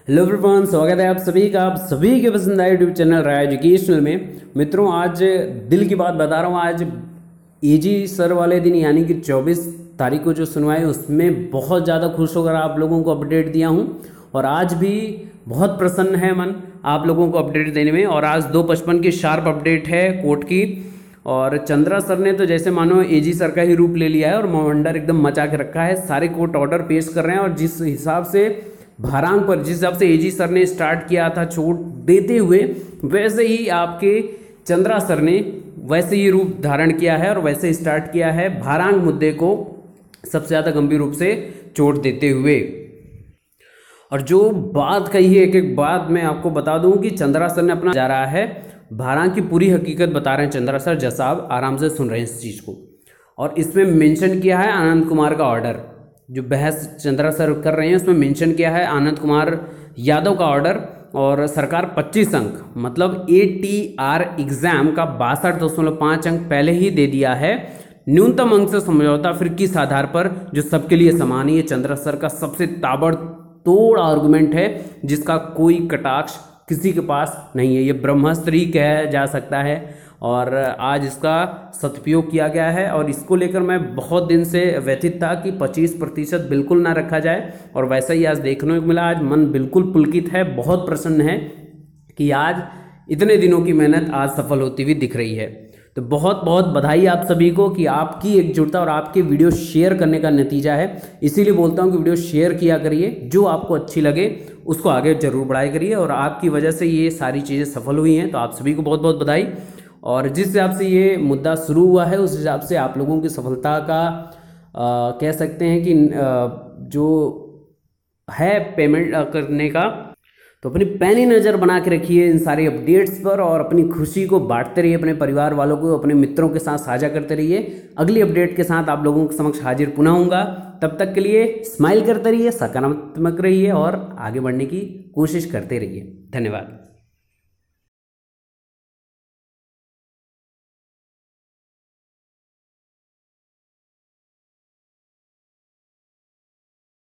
Hello everyone, स्वागत है आप सभी का, आप सभी के पसंद आए यूट्यूब चैनल राय एजुकेशनल में। मित्रों, आज दिल की बात बता रहा हूँ। आज एजी सर वाले दिन यानी कि 24 तारीख को जो सुनवाई, उसमें बहुत ज़्यादा खुश होकर आप लोगों को अपडेट दिया हूँ और आज भी बहुत प्रसन्न है मन आप लोगों को अपडेट देने में। और आज 2:55 की शार्प अपडेट है कोर्ट की। और चंद्रा सर ने तो जैसे मानो एजी सर का ही रूप ले लिया है और मोहंडर एकदम मचा के रखा है। सारे कोर्ट ऑर्डर पेश कर रहे हैं और जिस हिसाब से भारांग पर, जिस हिसाब से एजी सर ने स्टार्ट किया था छूट देते हुए, वैसे ही आपके चंद्रा सर ने वैसे ही रूप धारण किया है और वैसे स्टार्ट किया है भारांग मुद्दे को सबसे ज़्यादा गंभीर रूप से चोट देते हुए। और जो बात कही है, एक एक बात मैं आपको बता दूं कि चंद्रा सर ने अपना जा रहा है, भारांग की पूरी हकीकत बता रहे हैं चंद्रा सर। जैसा आप आराम से सुन रहे हैं इस चीज़ को। और इसमें मेंशन किया है आनंद कुमार का ऑर्डर, जो बहस चंद्रा सर कर रहे हैं उसमें मेंशन किया है आनंद कुमार यादव का ऑर्डर। और सरकार 25 अंक मतलब ATR एग्जाम का 62.5 अंक पहले ही दे दिया है। न्यूनतम अंक से समझौता फिर किस आधार पर, जो सबके लिए समान है। ये चंद्रा सर का सबसे ताबड़तोड़ आर्गुमेंट है जिसका कोई कटाक्ष किसी के पास नहीं है। ये ब्रह्मास्त्र ही कहा जा सकता है और आज इसका सदुपयोग किया गया है। और इसको लेकर मैं बहुत दिन से व्यथित था कि 25% बिल्कुल ना रखा जाए, और वैसा ही आज देखने को मिला। आज मन बिल्कुल पुलकित है, बहुत प्रसन्न है कि आज इतने दिनों की मेहनत आज सफल होती हुई दिख रही है। तो बहुत बहुत बधाई आप सभी को कि आपकी एकजुटता और आपके वीडियो शेयर करने का नतीजा है। इसीलिए बोलता हूँ कि वीडियो शेयर किया करिए, जो आपको अच्छी लगे उसको आगे जरूर बढ़ाया करिए। और आपकी वजह से ये सारी चीज़ें सफल हुई हैं, तो आप सभी को बहुत बहुत बधाई। और जिस हिसाब से ये मुद्दा शुरू हुआ है उस हिसाब से आप लोगों की सफलता का कह सकते हैं कि जो है पेमेंट करने का, तो अपनी पैनी नज़र बना के रखिए इन सारे अपडेट्स पर और अपनी खुशी को बांटते रहिए अपने परिवार वालों को, अपने मित्रों के साथ साझा करते रहिए। अगली अपडेट के साथ आप लोगों के समक्ष हाजिर पुनः होऊंगा। तब तक के लिए स्माइल करते रहिए, सकारात्मक रहिए और आगे बढ़ने की कोशिश करते रहिए। धन्यवाद।